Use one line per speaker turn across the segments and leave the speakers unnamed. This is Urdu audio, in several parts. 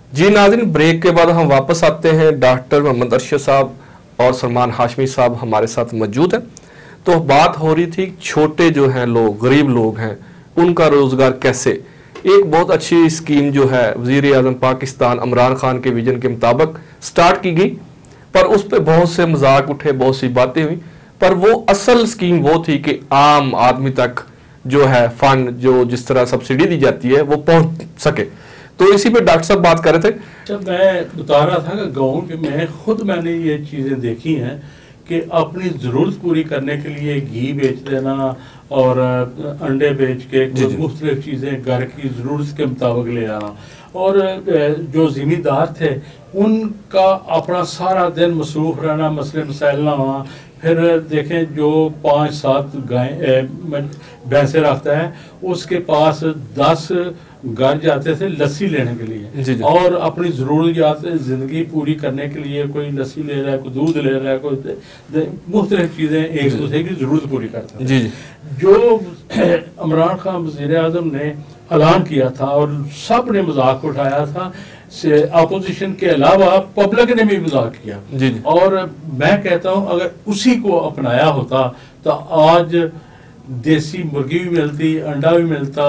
جی ناظرین، بریک کے بعد ہم واپس آتے ہیں. ڈاکٹر محمد ارشد صاحب اور سلمان ہاشمی صاحب ہمارے ساتھ موجود ہیں. تو بات ہو رہی تھی چھوٹے جو ہیں لوگ، غریب لوگ ہیں، ان کا روزگار کیسے. ایک بہت اچھی اسکیم جو ہے وزیر اعظم پاکستان عمران خان کے ویژن کے مطابق سٹارٹ کی گئی، پر اس پہ بہت سے مذاق اٹھے، بہت سی باتیں ہوئی. پر وہ اصل اسکیم وہ تھی کہ عام آدمی تک جو ہے فنڈ، جو جس طرح سبسڈی دی جاتی ہے، وہ پہنچ سکے. تو اسی پہ ڈاکٹر صاحب بات کر رہے تھے.
جب میں بتا رہا تھا کہ گاؤں کے میں نے یہ چیزیں دیکھی ہیں کہ اپنی ضرورت پوری کرنے کے لیے گھی بیچ دینا اور انڈے بیچ کے مختلف چیزیں گھر کی ضرورت کے مطابق لے آنا. اور جو ذمہ دار تھے ان کا اپنا سارا دن مصروف رہنا، مسئلے مسائل نہ ہونا. پھر دیکھیں جو 5-7 گائیں بھینسیں رکھتا ہے، اس کے پاس 10 گھر جاتے تھے لسی لینے کے لیے، اور اپنی ضروریات زندگی پوری کرنے کے لیے کوئی لسی لے رہا ہے، کوئی دودھ لے رہا ہے، کوئی مختلف چیزیں ایک دوسرے کی ضرورت پوری کرتا ہے. جو عمران خان وزیر اعظم نے اعلان کیا تھا اور سب نے مذاق اٹھایا تھا، اپوزیشن کے علاوہ پبلک نے بھی مذاق کیا. اور میں کہتا ہوں اگر اسی کو اپنایا ہوتا تو آج دیسی مرغی بھی ملتی، انڈا بھی ملتا،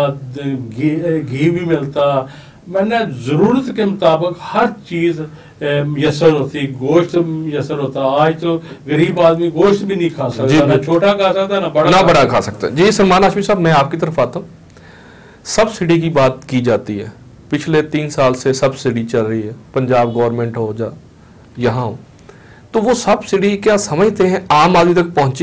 گھی بھی ملتا، میں نے ضرورت کے مطابق ہر چیز میسر ہوتی، گوشت میسر ہوتا. آج تو غریب آدمی گوشت بھی نہیں کھا سکتا، نہ چھوٹا کھا سکتا نہ بڑا کھا سکتا.
جی سلمان ہاشمی صاحب، میں آپ کی طرف آتا ہوں. سبسڈی کی بات کی جاتی ہے، پچھلے 3 سال سے سبسڈی چل رہی ہے، پنجاب گورنمنٹ ہو جا یہاں ہو. تو وہ سبسڈی کیا سمجھتے ہیں عام آدمی تک پہنچی؟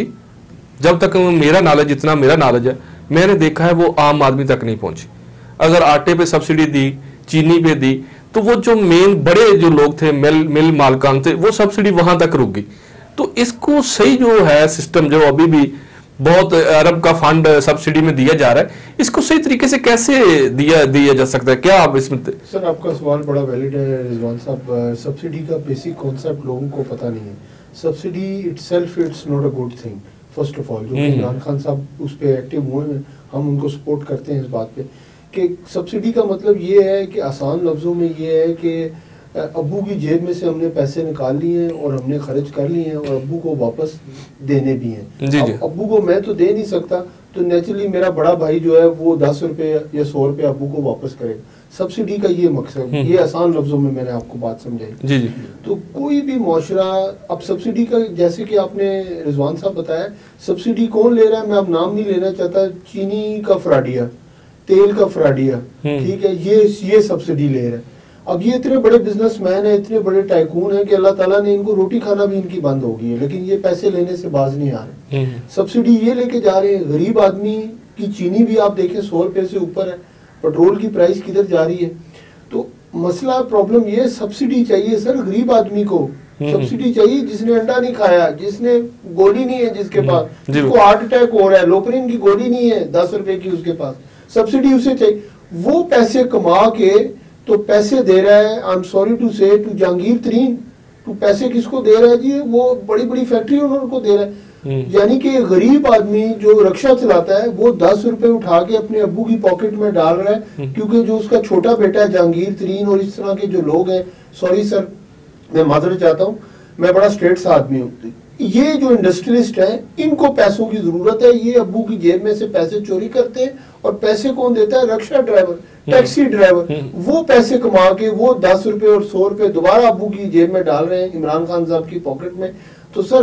جب تک میرا نالج، جتنا میرا نالج ہے، میں نے دیکھا ہے وہ عام آدمی تک نہیں پہنچی. اگر آٹے پہ سبسڈی دی، چینی پہ دی، تو وہ جو مین بڑے جو لوگ تھے، مل مالکان تھے، وہ سبسڈی وہاں تک رک گئی. تو اس کو صحیح جو ہے سسٹم، جو ابھی بھی بہت ارب کا فنڈ سبسڈی میں دیا جا رہا ہے، اس کو صحیح طریقے سے کیسے دیا جا سکتا ہے؟ کیا آپ اس میں؟
سر آپ کا سوال بڑا ویلڈ ہے رضوان صاحب. سبسڈی کا بیسک کانسیپٹ لوگوں کو پتہ نہیں ہے. Subsidy itself it's not a good thing. First of all جو عمران خان صاحب اس پہ ایکٹیو ہوئے ہیں، ہم ان کو سپورٹ کرتے ہیں اس بات پہ کہ سبسڈی کا مطلب یہ ہے کہ آسان لفظوں میں یہ ہے کہ ابو کی جیب میں سے ہم نے پیسے نکال لیے ہیں اور ہم نے خرچ کر لیے ہیں اور ابو کو واپس دینے بھی ہیں. ابو کو میں تو دے نہیں سکتا، تو نیچرلی میرا بڑا بھائی جو ہے وہ 10 روپے یا 100 روپے ابو کو واپس کرے گا. سبسڈی کا یہ مقصد، یہ آسان لفظوں میں نے آپ کو بات سمجھائی. تو کوئی بھی معاشرہ اب سبسڈی کا، جیسے کہ آپ نے رضوان صاحب بتایا، سبسڈی کون لے رہا ہے، میں اب نام نہیں لینا چاہتا، چینی کا فراڈیا، تیل کا فراڈیا، ٹھیک ہے، یہ سبسڈی لے رہا ہے. اب یہ اتنے بڑے بزنس مین ہیں، اتنے بڑے ٹائکون ہیں کہ اللہ تعالیٰ نے ان کو روٹی کھانا بھی ان کی بند ہو گئی ہے، لیکن یہ پیسے لینے سے باز نہیں آ رہے. سبسڈی یہ لے کے جا رہے ہیں. غریب آدمی کی چینی بھی آپ دیکھیں 100 روپے سے اوپر ہے، پیٹرول کی پرائس کدھر جا رہی ہے. تو مسئلہ پرابلم یہ سبسڈی چاہیے سر غریب آدمی کو. سبسڈی چاہیے جس نے انڈا نہیں کھایا، جس نے گولی نہیں ہے، جس کے پاس، جس کو ہارٹ اٹیک ہو رہا ہے، لوپرین کی گولی نہیں ہے 10 روپے کی اس کے پاس، سبسڈی اسے چاہیے. وہ پیسے کما کے تو پیسے دے رہا ہے، I'm sorry to say, to Jahangir Tareen. تو پیسے کس کو دے رہا ہے جی؟ وہ بڑی بڑی فیکٹری انہوں کو دے رہا ہے. یعنی کہ غریب آدمی جو رکشہ چلاتا ہے وہ 10 روپے اٹھا کے اپنے ابو کی پاکٹ میں ڈال رہا ہے، کیونکہ جو اس کا چھوٹا بیٹا ہے جہانگیر ترین اور اس طرح کے جو لوگ ہیں، سوری سر میں معذرت چاہتا ہوں، میں بڑا اسٹریٹ سا آدمی ہوں، یہ جو انڈسٹریلسٹ ہیں ان کو پیسوں کی ضرورت ہے. یہ ابو کی جیب میں سے پیسے چوری کرتے ہیں، اور پیسے کون دیتا ہے؟ Rickshaw driver, taxi driver. وہ پیسے کما کے وہ 10 روپے اور 100 روپے دوبارہ ابو کی جیب میں ڈال رہے ہیں، عمران خان صاحب کی پاکٹ میں. تو سر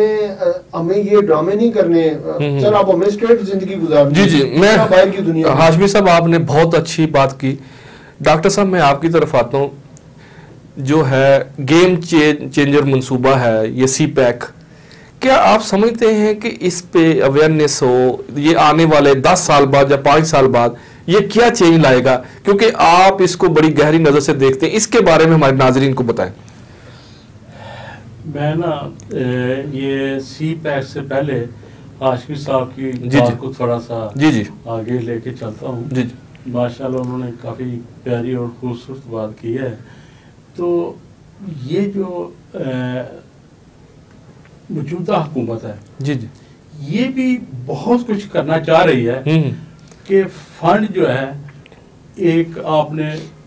ہمیں یہ ڈرامے نہیں کرنے. سر آپ ہمیں اسٹریٹ زندگی گزارنے.
جی میں
باہر کی دنیا.
ہاشمی صاحب آپ نے بہت اچھی بات کی. ڈاکٹر صاحب میں آپ کی طرف آتا ہوں. جو ہے گیم چینجر منصوبہ ہے یہ سی پیک، کیا آپ سمجھتے ہیں کہ اس پہ اویئرنیس ہو؟ یہ آنے والے 10 سال بعد یا 5 سال بعد یہ کیا چینج لائے گا؟ کیونکہ آپ اس کو بڑی گہری نظر سے دیکھتے ہیں، اس کے بارے میں ہمارے ناظرین کو بتائیں.
میں نا یہ سی پیک سے پہلے ہاشمی صاحب کی بات کو تھوڑا سا آگے لے کے چلتا ہوں. ماشاءاللہ انہوں نے کافی پیاری اور خوبصورت بات کی ہے. تو یہ جو موجودہ حکومت ہے یہ بھی بہت کچھ کرنا چاہ رہی ہے کہ فنڈ جو ہے ایک آپ نے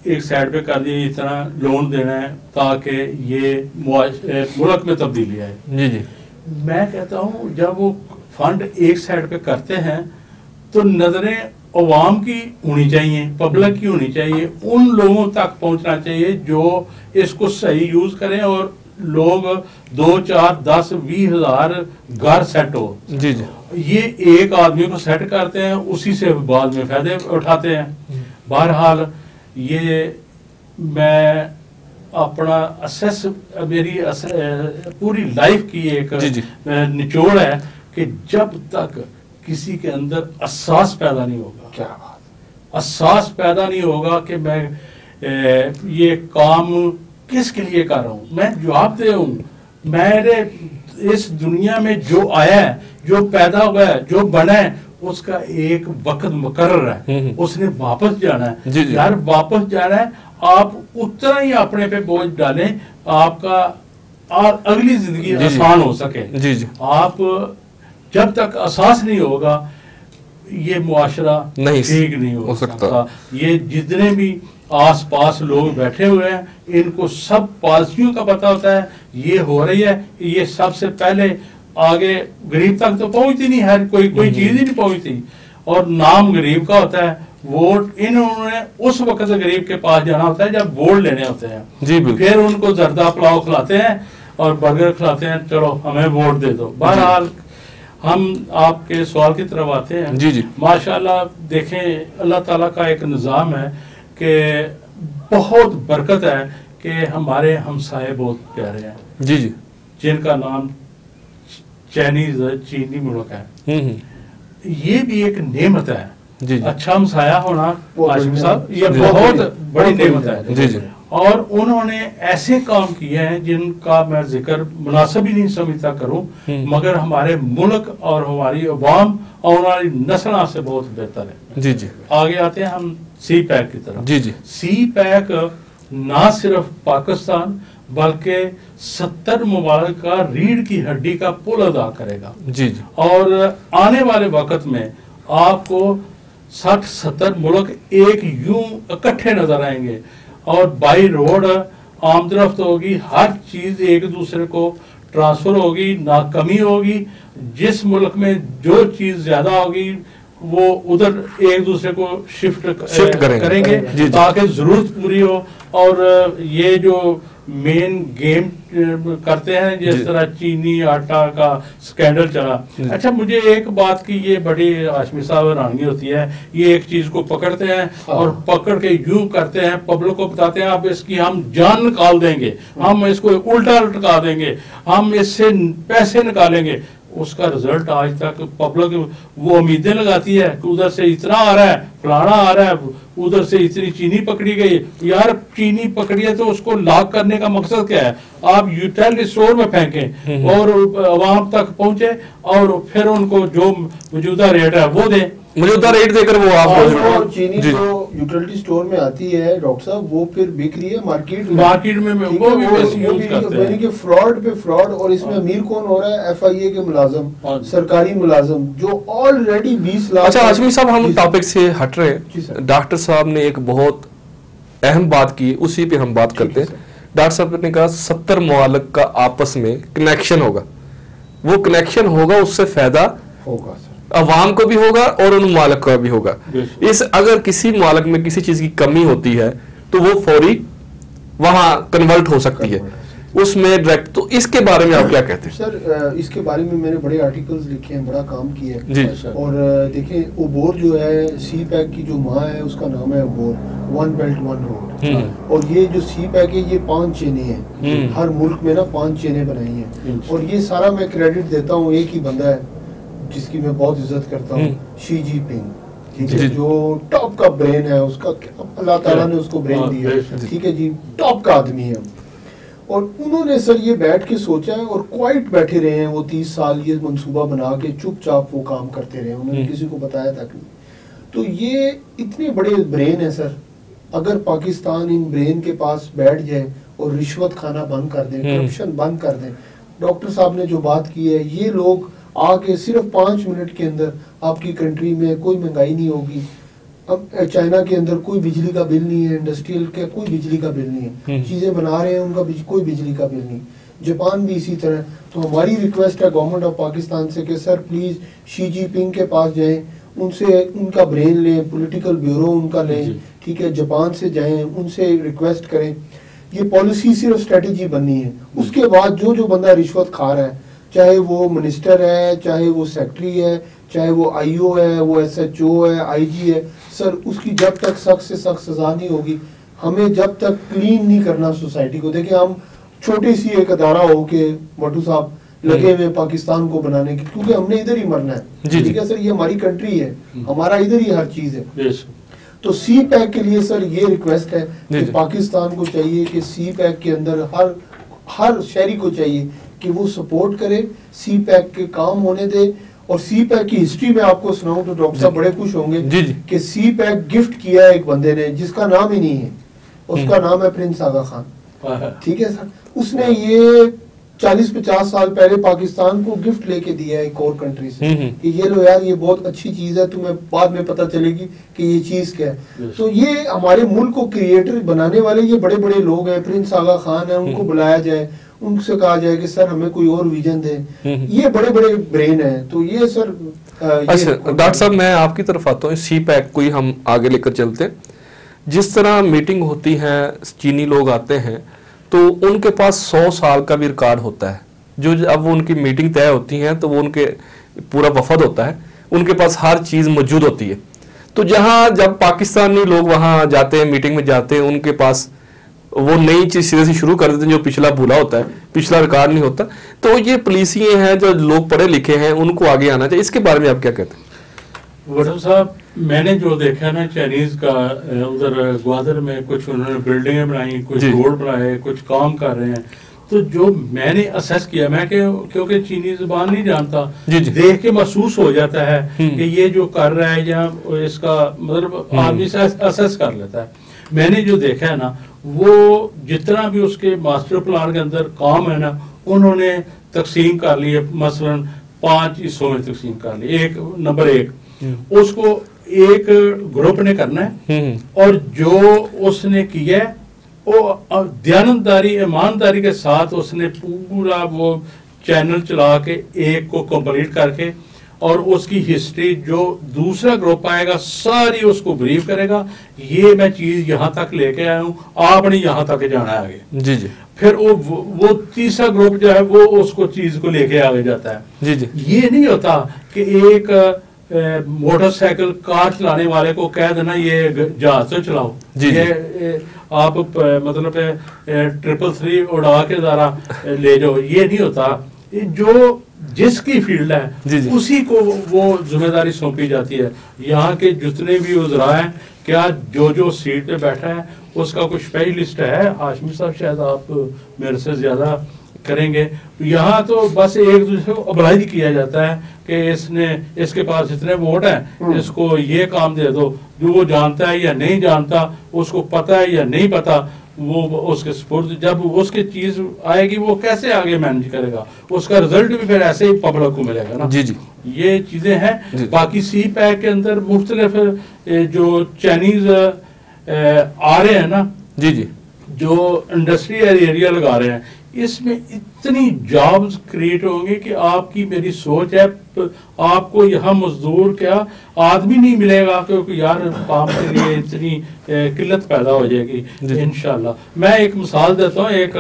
ایک سائڈ پہ کر دیا اتنا لون دینا ہے تاکہ یہ ملک میں تبدیلی آئے.
جی جی
میں کہتا ہوں جب وہ فنڈ ایک سائڈ پہ کرتے ہیں تو نظریں عوام کی ہونی چاہیے, پبلک کی ہونی چاہیے, ان لوگوں تک پہنچنا چاہیے جو اس کو صحیح یوز کریں اور لوگ 2, 4, 10, 20 ہزار گھر سیٹ ہو.
جی جی
یہ ایک آدمی کو سیٹ کرتے ہیں, اسی سے بعد میں فائدے اٹھاتے ہیں. بہرحال یہ میں اپنا اسیس میری پوری لائف کی ایک نچوڑ ہے کہ جب تک کسی کے اندر احساس پیدا نہیں ہوگا,
کیا بات,
احساس پیدا نہیں ہوگا کہ میں یہ کام کس کے لیے کر رہا ہوں, میں جواب دے ہوں, میرے اس دنیا میں جو آیا ہے, جو پیدا ہوا ہے, جو بنا ہے, اس کا ایک وقت مقرر ہے, اس نے واپس جانا ہے. یار واپس جانا ہے, آپ اتنا ہی اپنے پہ بوجھ ڈالیں آپ کا اگلی زندگی آسان ہو سکے. آپ جب تک احساس نہیں ہوگا یہ معاشرہ ٹھیک نہیں ہو سکتا. یہ جتنے بھی آس پاس لوگ بیٹھے ہوئے ہیں ان کو سب پالیسیوں کا پتہ ہوتا ہے, یہ ہو رہی ہے, یہ سب سے پہلے آگے غریب تک تو پہنچتی نہیں, ہر کوئی چیز ہی نہیں پہنچتی, اور نام غریب کا ہوتا ہے. ووٹ انہوں نے اس وقت غریب کے پاس جانا ہوتا ہے جب ووٹ لینے ہوتے ہیں, پھر ان کو زردہ پلاؤ کھلاتے ہیں اور برگر کھلاتے ہیں, چلو ہمیں ووٹ دے دو. بہرحال ہم آپ کے سوال کی طرف آتے ہیں.
جی جی
ماشاءاللہ دیکھیں اللہ تعالیٰ کا ایک نظام ہے کہ بہت برکت ہے کہ ہمارے ہمسائے بہت پیارے ہیں.
جی جی
جن کا نام چینی ملک ہے. یہ بھی ایک نعمت ہے.
جی
اچھا ہمسایہ ہونا ہاشمی صاحب یہ بہت بڑی نعمت ہے.
جی جی
اور انہوں نے ایسے کام کیے ہیں جن کا میں ذکر مناسب ہی نہیں سمجھتا کروں, مگر ہمارے ملک اور ہماری عوام اور ہماری نسلوں سے بہت بہتر ہے.
جی جی
آگے آتے ہیں ہم سی پیک کی طرف.
جی جی
سی پیک نہ صرف پاکستان بلکہ 70 ممالک کا ریڑھ کی ہڈی کا پل ادا کرے گا.
جی جی
اور آنے والے وقت میں آپ کو 60-70 ملک ایک یوں اکٹھے نظر آئیں گے, اور بائی روڈ آمد رفت ہوگی, ہر چیز ایک دوسرے کو ٹرانسفر ہوگی, نہ کمی ہوگی. جس ملک میں جو چیز زیادہ ہوگی وہ ادھر ایک دوسرے کو شفٹ کریں گے تاکہ ضرورت پوری ہو. اور یہ جو مین گیم کرتے ہیں جس طرح چینی آٹا کا سکینڈل چلا. اچھا مجھے ایک بات کی یہ بڑی ہاشمی صاحب حیرانگی ہوتی ہے, یہ ایک چیز کو پکڑتے ہیں اور پکڑ کے یوں کرتے ہیں, پبلک کو بتاتے ہیں اب اس کی ہم جان نکال دیں گے, ہم اس کو الٹا لٹکا دیں گے, ہم اس سے پیسے نکالیں گے. اس کا رزلٹ آج تک پبلک وہ امیدیں لگاتی ہے کہ ادھر سے اتنا آ رہا ہے, فلانا آ رہا ہے, ادھر سے اتنی چینی پکڑی گئی. یار چینی پکڑی ہے تو اس کو لاک کرنے کا مقصد کیا ہے؟ آپ یوٹیلٹی اسٹور میں پھینکیں اور عوام تک پہنچے اور پھر ان کو جو موجودہ ریٹ ہے وہ دیں.
موجودہ ریٹ دے کر وہ آپ
چینی جو یوٹیلٹی اسٹور میں آتی ہے ڈاکٹر صاحب وہ پھر بک رہی ہے مارکیٹ
میں وہ بھی ویسے یوز کرتے ہیں.
یعنی کہ فراڈ پہ فراڈ. اور اس میں امیر کون ہو رہا ہے؟ ایف آئی اے کے ملازم, سرکاری ملازم جو آلریڈی 20 لاکھ.
اچھا ہاشمی صاحب ہم ٹاپک سے ہٹ رہے ہیں. ڈاکٹر صاحب نے ایک بہت اہم بات کی, اسی پہ ہم بات کرتے ہیں. ڈاکٹر صاحب نے کہا 70 ممالک کا آپس میں کنیکشن ہوگا, وہ کنیکشن ہوگا اس سے فائدہ
ہوگا
عوام کو بھی ہوگا اور ان ممالک کا بھی ہوگا. اس اگر کسی ممالک میں کسی چیز کی کمی ہوتی ہے تو وہ فوری وہاں کنورٹ ہو سکتی ہے اس میں ڈائریکٹ. تو اس کے بارے میں آپ کیا کہتے ہیں؟
سر اس کے بارے میں نے بڑے آرٹیکلز لکھے ہیں, بڑا کام کیا ہے.
جی
اور دیکھیں عبور جو ہے سی پیک کی جو ماں ہے اس کا نام ہے عبور, ون بیلٹ ون روڈ. اور یہ جو سی پیک ہے یہ 5 چینیں ہیں, ہر ملک میں نا 5 چینیں بنائی ہیں. اور یہ سارا میں کریڈٹ دیتا ہوں ایک ہی بندہ ہے جس کی میں بہت عزت کرتا ہوں, شی جی پنگ. ٹھیک ہے, جو ٹاپ کا برین ہے اس کا, اللہ تعالیٰ نے اس کو برین دیا. ٹھیک ہے جی, ٹاپ کا آدمی ہے. اور انہوں نے سر یہ بیٹھ کے سوچا ہے اور کوائٹ بیٹھے رہے ہیں وہ 30 سال یہ منصوبہ بنا کے چپ چاپ وہ کام کرتے رہے, انہوں نے کسی کو بتایا تک نہیں. تو یہ اتنے بڑے برین ہیں سر, اگر پاکستان ان برین کے پاس بیٹھ جائے اور رشوت کھانا بند کر دیں, کرپشن بند کر دیں. ڈاکٹر صاحب نے جو بات کی ہے, یہ لوگ آ کے صرف 5 منٹ کے اندر آپ کی کنٹری میں کوئی مہنگائی نہیں ہوگی, اب چائنا کے اندر کوئی بجلی کا بل نہیں ہے، انڈسٹریل کا کوئی بجلی کا بل نہیں ہے، چیزیں بنا رہے ہیں ان کا کوئی بجلی کا بل نہیں. جاپان بھی اسی طرح. تو ہماری ریکویسٹ ہے گورنمنٹ آف پاکستان سے کہ سر پلیز شی جی پنگ کے پاس جائیں، ان سے ان کا برین لیں، پولیٹیکل بیورو ان کا لیں، ٹھیک ہے، جاپان سے جائیں، ان سے ریکویسٹ کریں. یہ پالیسی صرف اسٹریٹجی بننی ہے. اس کے بعد جو بندہ رشوت کھا رہا ہے، چاہے وہ منسٹر ہے، چاہے وہ سیکٹری ہے، چاہے وہ آئی او ہے، وہ ایس ایچ او ہے، آئی جی ہے، سر اس کی جب تک سخت سے سخت سزا نہیں ہوگی، ہمیں جب تک کلین نہیں کرنا سوسائٹی کو. دیکھیں ہم چھوٹی سی ایک ادارہ ہو کے بٹو صاحب لگے ہوئے پاکستان کو بنانے کی، کیونکہ ہم نے ادھر ہی مرنا ہے. ٹھیک ہے سر، یہ ہماری کنٹری ہے، ہمارا ادھر ہی ہر چیز ہے. تو سی پیک کے لیے سر یہ ریکویسٹ ہے کہ پاکستان کو چاہیے کہ سی پیک کے اندر ہر شہری کو چاہیے کہ وہ سپورٹ کرے، سی پیک کے کام ہونے دے. اور سی پیک کی ہسٹری میں آپ کو سناؤں تو ڈاکٹر صاحب بڑے خوش ہوں گے کہ سی پیک گفٹ کیا ہے ایک بندے نے جس کا نام ہی نہیں ہے، اس کا نام ہے پرنس آغا خان. ٹھیک ہے سر، اس نے یہ 40-50 سال پہلے پاکستان کو گفٹ لے کے دیا ہے ایک اور کنٹری سے کہ یہ لو یار یہ بہت اچھی چیز ہے، تمہیں بعد میں پتہ چلے گی کہ یہ چیز کیا ہے. تو یہ ہمارے ملک کو کریٹر بنانے والے یہ بڑے بڑے لوگ ہیں. پرنس آغا خان ہیں، ان کو بلایا جائے، ان سے کہا جائے کہ سر ہمیں کوئی اور ویژن دیں. یہ بڑے بڑے برین ہیں. تو یہ سر
اچھا ڈاکٹر صاحب میں آپ کی طرف آتا ہوں، سی پیک کو ہی ہم آگے لے کر چلتے. جس طرح میٹنگ ہوتی ہے، چینی لوگ آتے ہیں تو ان کے پاس 100 سال کا بھی ریکارڈ ہوتا ہے. جو اب وہ ان کی میٹنگ طے ہوتی ہیں تو وہ ان کے پورا وفد ہوتا ہے، ان کے پاس ہر چیز موجود ہوتی ہے. تو جہاں جب پاکستانی لوگ وہاں جاتے ہیں، میٹنگ میں جاتے ہیں، ان کے پاس وہ نئی چیز سرے سے شروع کر دیتے ہیں جو پچھلا بھولا ہوتا ہے، پچھلا ریکارڈ نہیں ہوتا. تو یہ پالیسیاں ہیں جو لوگ پڑھے لکھے ہیں ان کو آگے آنا چاہیے. اس کے بارے میں آپ کیا کہتے ہیں؟
وڈم صاحب میں نے جو دیکھا نا چائنیز کا ادھر گوادر میں کچھ انہوں نے بلڈنگیں بنائی، کچھ روڈ بنائے، کچھ کام کر رہے ہیں. تو جو میں نے اسیس کیا، میں کیونکہ چینی زبان نہیں جانتا، دیکھ کے محسوس ہو جاتا ہے کہ یہ جو کر رہا ہے یا اس کا مطلب آدمی سے اسیس کر لیتا ہے. میں نے جو دیکھا ہے نا وہ جتنا بھی اس کے ماسٹر پلان کے اندر کام ہے نا انہوں نے تقسیم کر لی ہے. مثلا 5 حصوں میں تقسیم کر لی. نمبر 1 اس کو ایک گروپ نے کرنا ہے، اور جو اس نے کیا ہے وہ دیانتداری ایمانداری کے ساتھ اس نے پورا وہ چینل چلا کے ایک کو کمپلیٹ کر کے، اور اس کی ہسٹری جو دوسرا گروپ آئے گا ساری اس کو بریف کرے گا. یہ میں چیز یہاں تک لے کے آیا ہوں، آپ نے یہاں تک جانا ہے آگے.
جی جی.
پھر وہ تیسرا گروپ جو ہے وہ اس کو چیز کو لے کے آگے جاتا ہے. جی جی. یہ نہیں ہوتا کہ ایک موٹر سائیکل کار چلانے والے کو کہہ دینا یہ جہاز سے چلاؤ، یہ آپ مطلب 333 اڑا کے ذرا لے جاؤ. یہ نہیں ہوتا. جو جس کی فیلڈ ہے اسی کو وہ ذمہ داری سونپی جاتی ہے. یہاں کے جتنے بھی وزراء ہیں، کیا جو سیٹ پہ بیٹھا ہے اس کا کوئی اسپیشلسٹ ہے؟ ہاشمی صاحب شاید آپ میرے سے زیادہ کریں گے. یہاں تو بس ایک دوسرے کو ابلائز کیا جاتا ہے کہ اس کے پاس اتنے ووٹ ہیں، اس کو یہ کام دے دو. جو وہ جانتا ہے یا نہیں جانتا، اس کو پتا ہے یا نہیں پتا، وہ اس کے سپورٹ جب اس کی چیز آئے گی وہ کیسے آگے مینج کرے گا، اس کا رزلٹ بھی پھر ایسے ہی پبلک کو ملے گا نا.
جی جی.
یہ چیزیں ہیں. باقی سی پیک کے اندر مختلف جو چائنیز آ رہے ہیں نا، جی جی، جو انڈسٹریل ایریا لگا رہے ہیں، اس میں اتنی جابز کریٹ ہوں گے کہ آپ کی میری سوچ ہے آپ کو یہاں مزدور کیا آدمی نہیں ملے گا کیونکہ یار کام کے لیے اتنی قلت پیدا ہو جائے گی انشاءاللہ. میں ایک مثال دیتا ہوں. ایک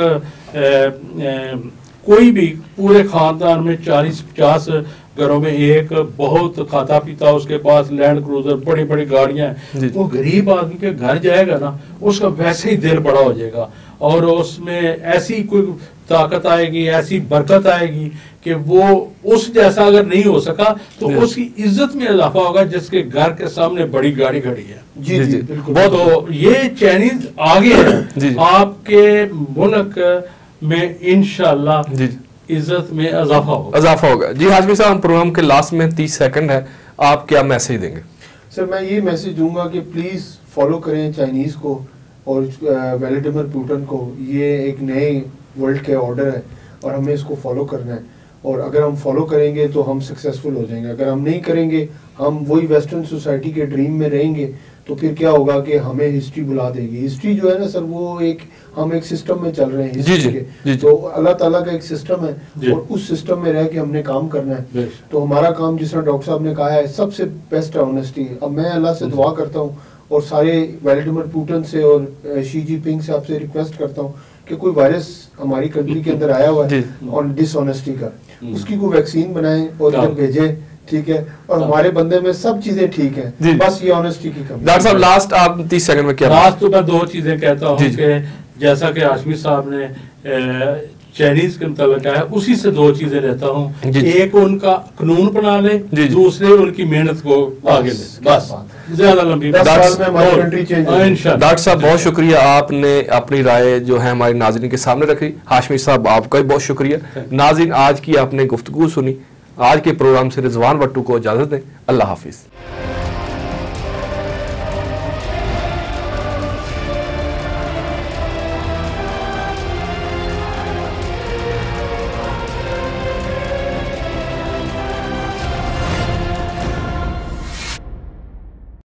کوئی بھی پورے خاندان میں 40-50 گھروں میں ایک بہت کھاتا پیتا اس کے پاس لینڈ کروزر بڑی بڑی گاڑیاں ہیں، وہ غریب آدمی کے گھر جائے گا نا اس کا ویسے ہی دل بڑا ہو جائے گا، اور اس میں ایسی کوئی طاقت آئے گی، ایسی برکت آئے گی کہ وہ اس جیسا اگر نہیں ہو سکا تو اس کی عزت میں اضافہ ہوگا جس کے گھر کے سامنے بڑی گاڑی کھڑی ہے.
جی جی بالکل.
تو یہ چائنیز آگے ہے آپ کے ملک میں انشاءاللہ عزت میں اضافہ ہوگا.
جی ہاشمی صاحب، ہم پروگرام کے لاسٹ میں 30 سیکنڈ ہے، آپ کیا میسج دیں گے؟
سر میں یہ میسج دوں گا کہ پلیز فالو کریں چائنیز کو اور ولیڈیمر پوٹن کو. یہ ایک نئے ورلڈ کے آرڈر ہے اور ہمیں اس کو فالو کرنا ہے، اور اگر ہم فالو کریں گے تو ہم سکسیسفل ہو جائیں گے. اگر ہم نہیں کریں گے، ہم وہی ویسٹرن سوسائٹی کے ڈریم میں رہیں گے تو پھر کیا ہوگا کہ ہمیں ہسٹری بلا دے گی. ہسٹری جو ہے نا سر وہ ہم ایک سسٹم میں چل رہے ہیں ہسٹری کے, تو اللہ تعالیٰ کا ایک سسٹم ہے اور اس سسٹم میں رہ کے ہم نے کام کرنا ہے. تو ہمارا کام جس طرح ڈاکٹر صاحب نے کہا ہے سب سے بیسٹ ہے آنیسٹی. اب میں اللہ سے دعا کرتا ہوں اور سارے ولیڈیمر پوٹن سے اور شی جی پنگ سے آپ سے ریکویسٹ کرتا ہوں کہ کوئی وائرس ہماری کنٹری کے اندر آیا ہوا ہے اور ڈس آنیسٹی کا, اس کی کوئی ویکسین بنائیں اور ادھر بھیجیں, ٹھیک ہے, اور ہمارے بندے میں سب چیزیں ٹھیک ہیں, بس یہ آنیسٹی کی کمی.
ڈاکٹر صاحب لاسٹ آپ 30 سیکنڈ میں کیا
لاسٹ تو میں 2 چیزیں کہتا ہوں کہ جیسا کہ ہاشمی صاحب نے چائنیز کے متعلق کہا ہے, اسی سے 2 چیزیں لیتا ہوں. ایک ان کا قانون بنا لے, دوسرے ان کی محنت کو آگے لے, بس زیادہ لمبی.
ڈاکٹر صاحب بہت شکریہ, آپ نے اپنی رائے جو ہے ہمارے ناظرین کے سامنے رکھی. ہاشمی صاحب آپ کا بھی بہت شکریہ. ناظرین آج کی آپ نے گفتگو سنی. آج کے پروگرام سے رضوان بٹو کو اجازت دیں. اللہ حافظ.